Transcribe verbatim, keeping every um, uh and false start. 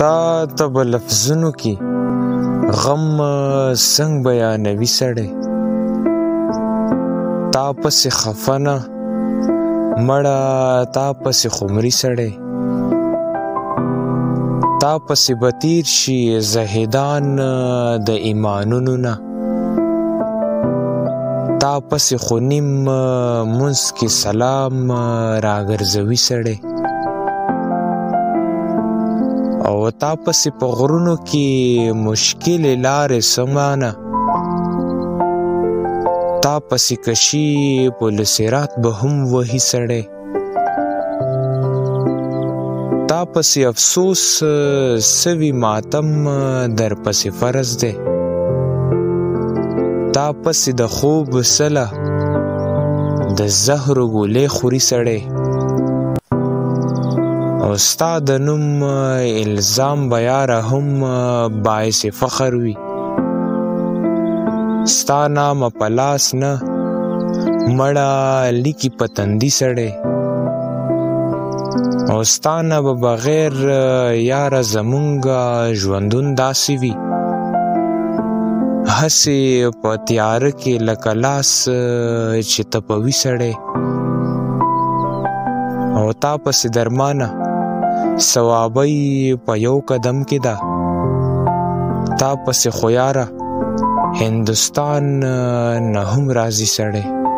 تا ته به لفظونو کې غم څنګه بیانوي سړی تا پسې خفه نه مړه تا پسې خمري سړی تا پسې به تیر شي زهدان د ایمانونو نه تا پسې خو نیم منځ کې سلام راګرځوي سړی او تا پسې په غرونو کې مشکلې لارې سمانه تا پسې کشي پل صراط به هم وهي سړی تا پسې افسوس سوي ماتم در پسې فرض دی تا پسې د خوب سله د زهرو ګولې خوري سړی او ستا د نوم الزام به یاره هم باعث فخر وي ستا نامه په لاس نه مړه لیکي په تندي سړی او ستا نه به بغیر یاره زمونږ ژوندون داسې وي هسې په تیاره کې لکه لاس چې تپوي سړی او تا پسې درمانه ثوابی په یو قدم کې ده تا پسې خو یاره هندوستان نه هم راځي سړی